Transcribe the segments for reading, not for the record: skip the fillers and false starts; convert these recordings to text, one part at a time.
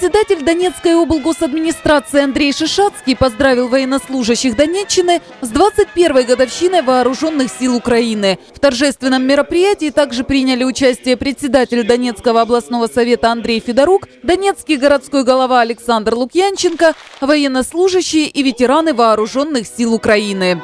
Председатель Донецкой облгосадминистрации Андрей Шишацкий поздравил военнослужащих Донеччины с 21-й годовщиной Вооруженных сил Украины. В торжественном мероприятии также приняли участие председатель Донецкого областного совета Андрей Федорук, донецкий городской голова Александр Лукьянченко, военнослужащие и ветераны Вооруженных сил Украины.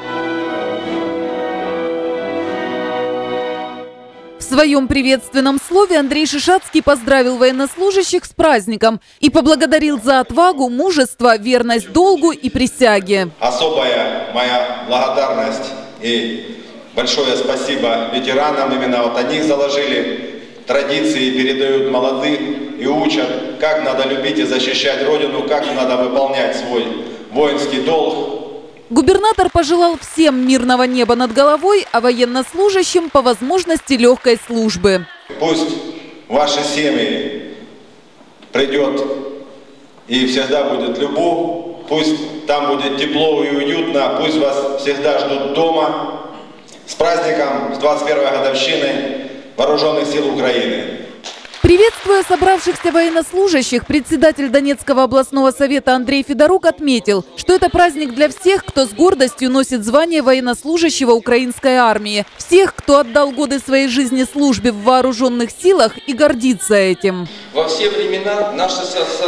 В своем приветственном слове Андрей Шишацкий поздравил военнослужащих с праздником и поблагодарил за отвагу, мужество, верность долгу и присяге. Особая моя благодарность и большое спасибо ветеранам. Именно вот они заложили традиции, передают молодым и учат, как надо любить и защищать Родину, как надо выполнять свой воинский долг. Губернатор пожелал всем мирного неба над головой, а военнослужащим по возможности легкой службы. Пусть в ваши семьи придет и всегда будет любовь, пусть там будет тепло и уютно, пусть вас всегда ждут дома. С праздником, с 21-й годовщиной Вооруженных сил Украины! Приветствуя собравшихся военнослужащих, председатель Донецкого областного совета Андрей Федорук отметил, что это праздник для всех, кто с гордостью носит звание военнослужащего украинской армии. Всех, кто отдал годы своей жизни службе в вооруженных силах и гордится этим. Во все времена наши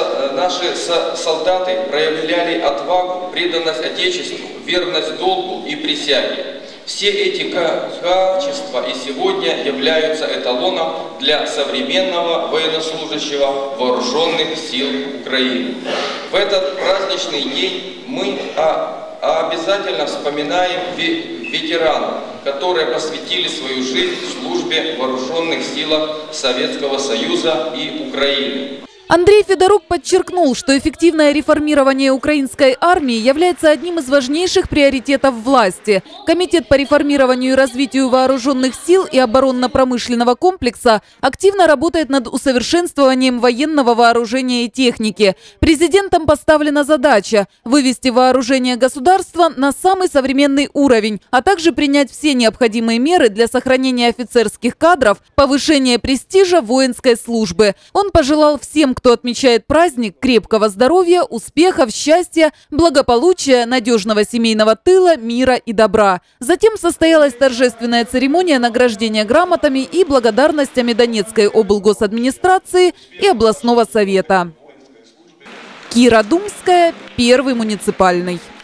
солдаты проявляли отвагу, преданность Отечеству, верность долгу и присяге. Все эти качества и сегодня являются эталоном для современного военнослужащего Вооруженных сил Украины. В этот праздничный день мы обязательно вспоминаем ветеранов, которые посвятили свою жизнь службе в Вооруженных силах Советского Союза и Украины. Андрей Федорук подчеркнул, что эффективное реформирование украинской армии является одним из важнейших приоритетов власти. Комитет по реформированию и развитию вооруженных сил и оборонно-промышленного комплекса активно работает над усовершенствованием военного вооружения и техники. Президентом поставлена задача вывести вооружение государства на самый современный уровень, а также принять все необходимые меры для сохранения офицерских кадров, повышения престижа воинской службы. Он пожелал всем, кто отмечает праздник, крепкого здоровья, успехов, счастья, благополучия, надежного семейного тыла, мира и добра. Затем состоялась торжественная церемония награждения грамотами и благодарностями Донецкой облгосадминистрации и областного совета. Кира Думская, Первый муниципальный.